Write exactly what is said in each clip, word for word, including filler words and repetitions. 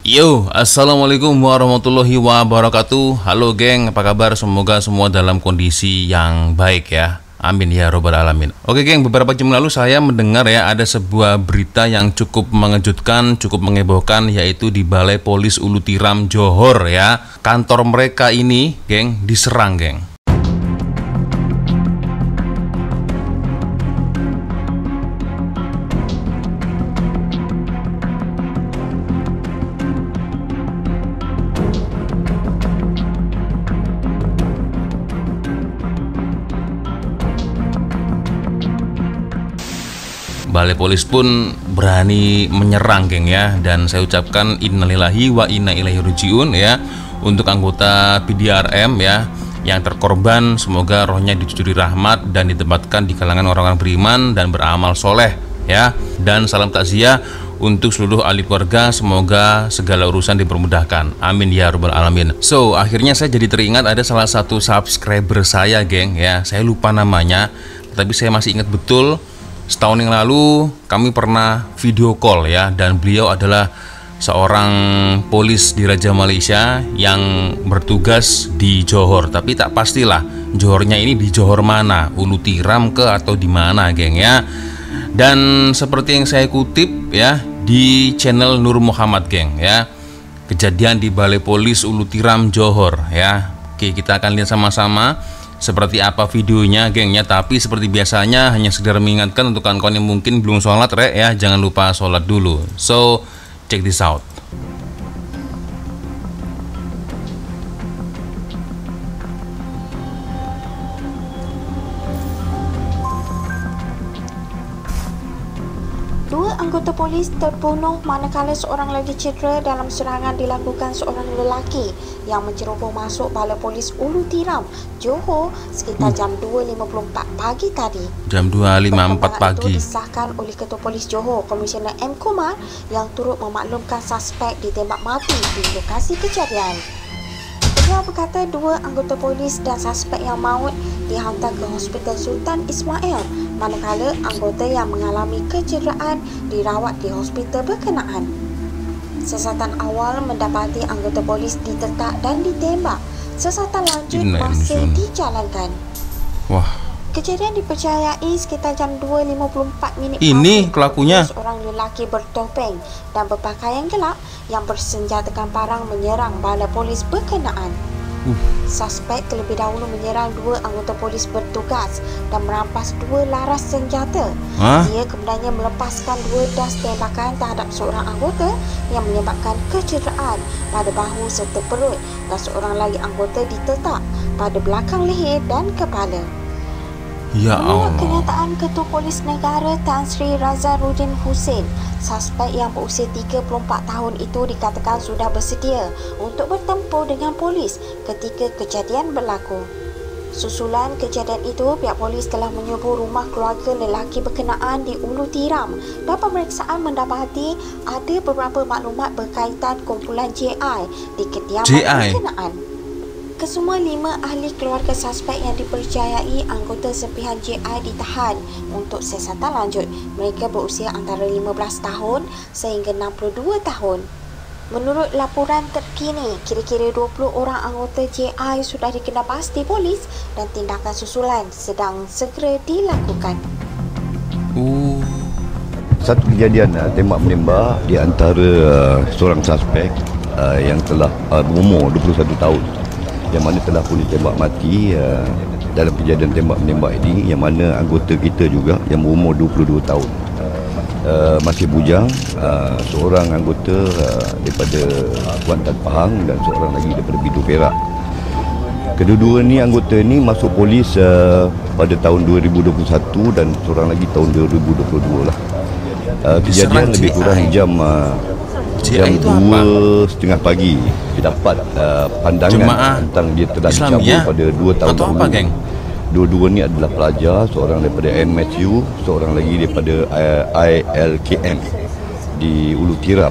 Yo, assalamualaikum warahmatullahi wabarakatuh. Halo geng, apa kabar? Semoga semua dalam kondisi yang baik ya. Amin ya robbal alamin. Oke geng, beberapa jam lalu saya mendengar ya ada sebuah berita yang cukup mengejutkan, cukup mengebohkan, yaitu di Balai Polis Ulu Tiram Johor ya. Kantor mereka ini geng diserang geng. Balai Polis pun berani menyerang geng ya, dan saya ucapkan innalillahi wa inna ilaihi rajiun ya untuk anggota P D R M ya yang terkorban. Semoga rohnya dicuri rahmat dan ditempatkan di kalangan orang-orang beriman dan beramal soleh ya. Dan salam takziah untuk seluruh ahli keluarga, semoga segala urusan dipermudahkan, amin ya robbal alamin. So akhirnya saya jadi teringat ada salah satu subscriber saya geng ya, saya lupa namanya tapi saya masih ingat betul. Setahun yang lalu kami pernah video call ya, dan beliau adalah seorang polis di Raja Malaysia yang bertugas di Johor, tapi tak pastilah Johornya ini di Johor mana, Ulu Tiram ke atau di mana geng ya. Dan seperti yang saya kutip ya di channel Nur Muhammad geng ya, kejadian di Balai Polis Ulu Tiram Johor ya. Oke, kita akan lihat sama-sama seperti apa videonya gengnya. Tapi seperti biasanya hanya sekedar mengingatkan untuk kawan-kawan yang mungkin belum sholat rek ya, jangan lupa sholat dulu. So check this out. Dua anggota polis terbunuh manakala seorang lagi cedera dalam serangan dilakukan seorang lelaki yang menceroboh masuk Balai Polis Ulu Tiram, Johor sekitar hmm. jam dua lima puluh empat pagi tadi. Jam dua lima puluh empat pagi. Itu disahkan oleh Ketua Polis Johor, Komisioner M. Kumar, yang turut memaklumkan suspek ditembak mati di lokasi kejadian. Dia berkata dua anggota polis dan suspek yang maut dihantar ke Hospital Sultan Ismail, manakala anggota yang mengalami kecederaan dirawat di hospital berkenaan. Siasatan awal mendapati anggota polis ditetak dan ditembak. Siasatan lanjut masih dijalankan. Wah. Kejadian dipercayai sekitar jam dua lima puluh empat minit. Ini pelakunya seorang lelaki bertopeng dan berpakaian gelap yang bersenjatakan parang menyerang balai polis berkenaan. Uh. Suspek terlebih dahulu menyerang dua anggota polis bertugas dan merampas dua laras senjata. Huh? Dia kemudiannya melepaskan dua das tembakan terhadap seorang anggota yang menyebabkan kecederaan pada bahu serta perut, dan seorang lagi anggota ditetak pada belakang leher dan kepala. Ya Allah. Menurut kenyataan Ketua Polis Negara Tan Sri Razarudin Hussein, suspek yang berusia tiga puluh empat tahun itu dikatakan sudah bersedia untuk bertempur dengan polis ketika kejadian berlaku. Susulan kejadian itu, pihak polis telah menyerbu rumah keluarga lelaki berkenaan di Ulu Tiram, dan pemeriksaan mendapati ada beberapa maklumat berkaitan kumpulan J I di kediaman J I berkenaan. Kesemua lima ahli keluarga suspek yang dipercayai anggota serpihan J I ditahan untuk siasatan lanjut. Mereka berusia antara lima belas tahun sehingga enam puluh dua tahun. Menurut laporan terkini, kira-kira dua puluh orang anggota J I sudah dikenal pasti polis dan tindakan susulan sedang segera dilakukan. Uh. Satu kejadian uh, tembak-menembak di antara uh, seorang suspek uh, yang telah uh, berumur dua puluh satu tahun, yang mana telah pun ditembak mati uh, dalam kejadian tembak-menembak ini, yang mana anggota kita juga yang berumur dua puluh dua tahun uh, masih bujang, uh, seorang anggota uh, daripada Kuantan Pahang dan seorang lagi daripada Bidur Perak. Kedua-dua ni anggota ni masuk polis uh, pada tahun dua ribu dua puluh satu dan seorang lagi tahun dua ribu dua puluh dua lah. Uh, kejadian lebih kurang jam uh, jam dua setengah pagi kita dapat uh, pandangan Jemaah tentang dia telah dicabut pada dua tahun atau dulu. Apa, geng? Dua-dua ni adalah pelajar, seorang daripada M S U, seorang lagi daripada uh, I L K M di Ulu Tiram.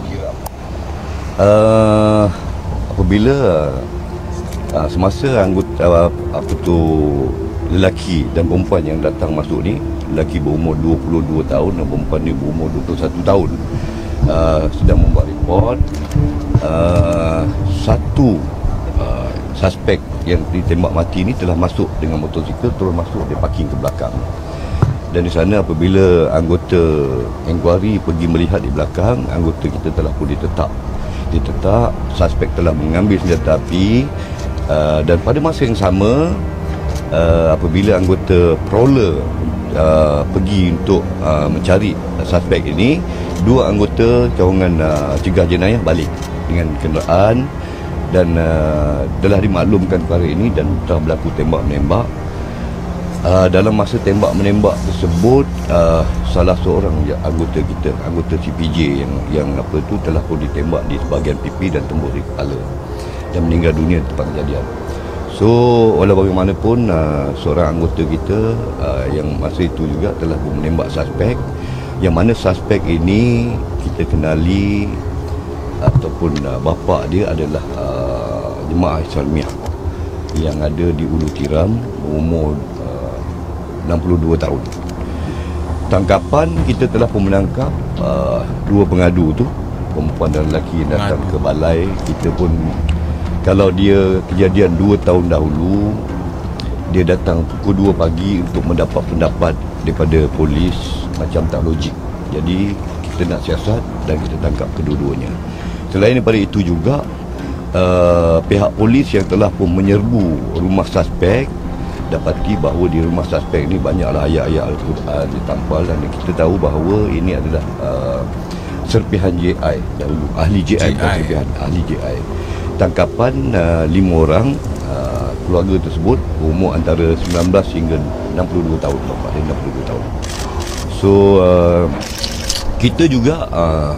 Uh, apabila uh, semasa anggota uh, apa tu lelaki dan perempuan yang datang masuk ni, lelaki berumur dua puluh dua tahun dan perempuan ni berumur dua puluh satu tahun, uh, sedang membuat report. uh, satu uh, suspek yang ditembak mati ini telah masuk dengan motosikal, terus masuk dia parking ke belakang. Dan di sana apabila anggota inquiry pergi melihat di belakang, anggota kita telah pun ditetap. Ditetap, suspek telah mengambil senjata api, uh, dan pada masa yang sama uh, apabila anggota prowler uh, pergi untuk uh, mencari suspek ini, dua anggota cawangan uh, cegah jenayah balik dengan kenderaan dan uh, telah dimaklumkan perkara ini dan telah berlaku tembak-menembak. Uh, dalam masa tembak menembak tersebut, uh, salah seorang anggota kita, anggota C P J yang yang apa tu telah pun ditembak di sebahagian pipi dan tembus di kepala dan meninggal dunia di tempat kejadian. So walau bagaimanapun, uh, seorang anggota kita uh, yang masa itu juga telah pun menembak suspek, yang mana suspek ini kita kenali ataupun uh, bapa dia adalah uh, jemaah Islamiah yang ada di Ulu Tiram, umur enam puluh dua tahun. Tangkapan kita telah pun menangkap uh, dua pengadu tu, perempuan dan lelaki yang datang ke balai. Kita pun, kalau dia kejadian dua tahun dahulu, dia datang pukul dua pagi untuk mendapat pendapat daripada polis, macam tak logik. Jadi kita nak siasat dan kita tangkap kedua-duanya. Selain daripada itu juga, uh, pihak polis yang telah pun menyerbu rumah suspek dapati bahawa di rumah suspek ini banyaklah ayat-ayat Al-Quran ditampal, dan kita tahu bahawa ini adalah uh, serpihan J I dahulu, ahli J I, bukan serpihan, ahli J I. Tangkapan uh, lima orang uh, keluarga tersebut umur antara sembilan belas hingga enam puluh dua tahun, bapa dia enam puluh dua tahun. So uh, kita juga uh,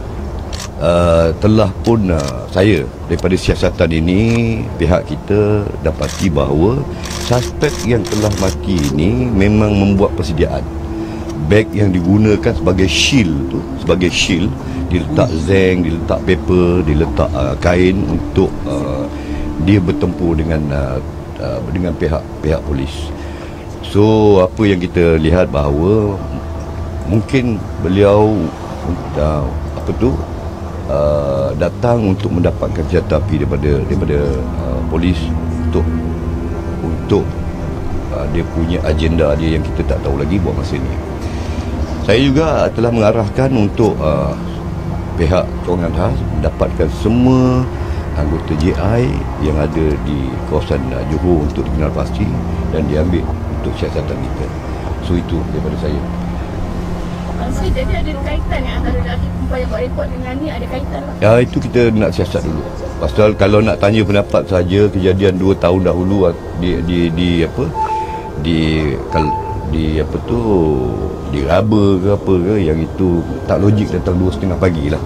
uh, telah pun uh, saya daripada siasatan ini, pihak kita dapati bahawa suspek yang telah mati ini memang membuat persediaan. Beg yang digunakan sebagai shield tu, sebagai shield, diletak zinc, diletak paper, diletak uh, kain untuk uh, dia bertempur dengan uh, uh, dengan pihak pihak polis. So apa yang kita lihat bahawa mungkin beliau uh, apa tu uh, datang untuk mendapatkan senjata api daripada daripada uh, polis untuk untuk uh, dia punya agenda dia yang kita tak tahu lagi buat masa ni. Saya juga telah mengarahkan untuk uh, pihak cawangan khas mendapatkan semua anggota J I yang ada di kawasan uh, Johor untuk dikenal pasti dan diambil untuk siasatan kita. So itu daripada saya. So, jadi ada kaitan yang antara lelaki perempuan yang buat rekod dengan ni, ada kaitan lah? Ya, itu kita nak siasat dulu. Pasal kalau nak tanya pendapat saja kejadian dua tahun dahulu di di di apa di kal, di apa tu di raba ke apa ke, yang itu tak logik, datang dua setengah pagi lah.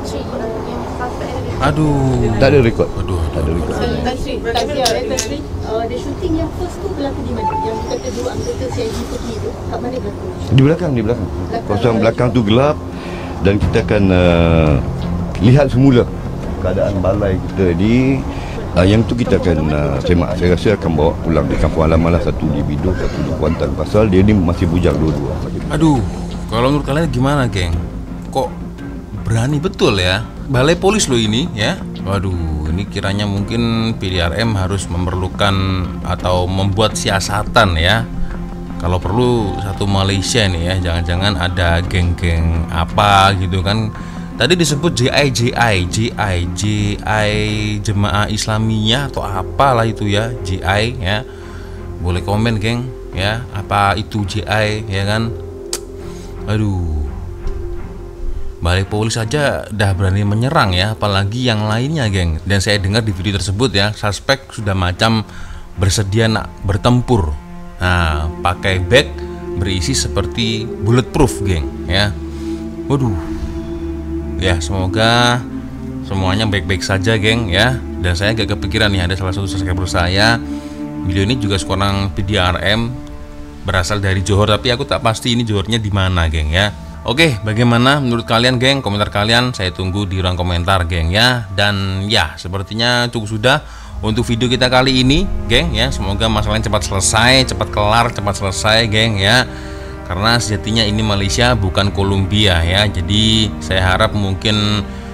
Aduh, tak ada rekod. Aduh, tak ada rekod. Tasri, Tasri, the shooting yang first tu berlaku di mana? Yang kata dua anggota C I D pergi tu, kat mana berlaku? Di belakang, di belakang. Kawasan belakang tu gelap dan kita akan uh, lihat semula keadaan balai kita di uh, yang tu kita akan uh, semak. Saya rasa akan bawa pulang di kampung halaman lah, satu di Bido, satu di Kuantan, pasal dia ni masih bujang dua-dua. Aduh, kalau menurut kalian gimana, geng? Kok berani betul ya? Balai polis loh ini ya. Waduh, ini kiranya mungkin P D R M harus memerlukan atau membuat siasatan ya. Kalau perlu satu Malaysia nih ya, jangan-jangan ada geng-geng apa gitu kan. Tadi disebut J I J I J I J I Jemaah Islamiyah atau apalah itu ya, J I ya. Boleh komen geng ya, apa itu J I ya kan. Aduh, Balai polis saja dah berani menyerang ya, apalagi yang lainnya geng. Dan saya dengar di video tersebut ya, suspek sudah macam bersedia nak bertempur. Nah, pakai bag berisi seperti bulletproof geng ya. Waduh. Ya, semoga semuanya baik-baik saja geng ya. Dan saya gak kepikiran nih, ada salah satu subscriber saya, video ini juga seorang P D R M berasal dari Johor, tapi aku tak pasti ini Johornya di mana geng ya. Oke, bagaimana menurut kalian geng? Komentar kalian saya tunggu di ruang komentar geng ya. Dan ya, sepertinya cukup sudah untuk video kita kali ini geng ya. Semoga masalahnya cepat selesai, cepat kelar, cepat selesai geng ya. Karena sejatinya ini Malaysia bukan Kolombia ya. Jadi saya harap mungkin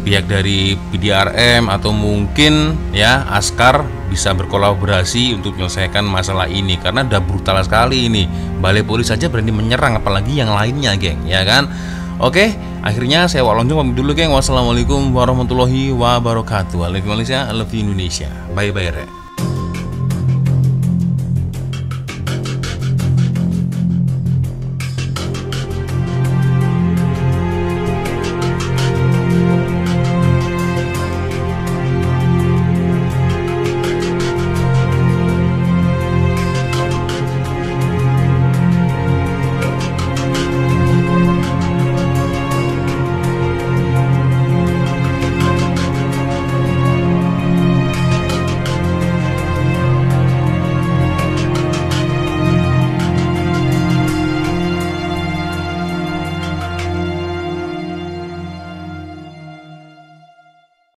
pihak dari P D R M atau mungkin ya Askar bisa berkolaborasi untuk menyelesaikan masalah ini, karena udah brutal sekali ini. Balai Polis saja berani menyerang, apalagi yang lainnya, geng, ya kan? Oke, akhirnya saya Wak Lonjong pamit dulu, geng. Wassalamualaikum warahmatullahi wabarakatuh. Waalaikumsalam. I love you Indonesia. Bye bye, Rek.